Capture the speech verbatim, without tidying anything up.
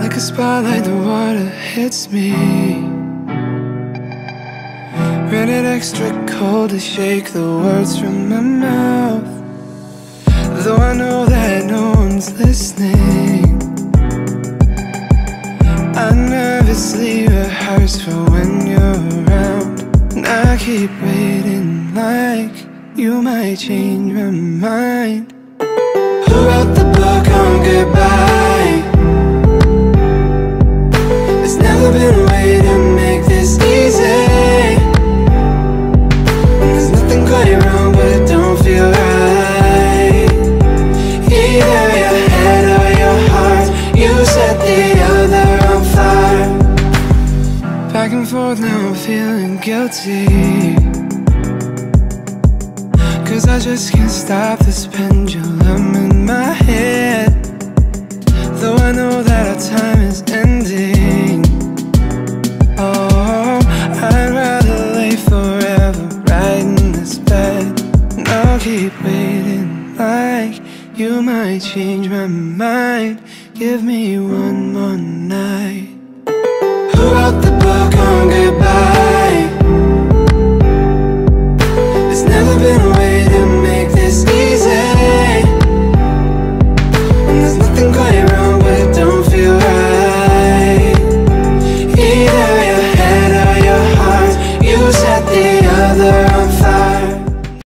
Like a spotlight, the water hits me. Rated extra cold to shake the words from my mouth. Though I know that no one's listening, I nervously rehearse for when you're around. And I keep waiting like you might change my mind. Who wrote the book on goodbye? There's never been a way to make this easy. And there's nothing quite wrong, but it don't feel right. Either your head or your heart, you set the other on fire. Back and forth, now I'm feeling guilty, 'cause I just can't stop this pendulum in my head. Though I know that our time is ending, oh, I'd rather lay forever right in this bed. And I'll keep waiting like you might change my mind. Give me one more night.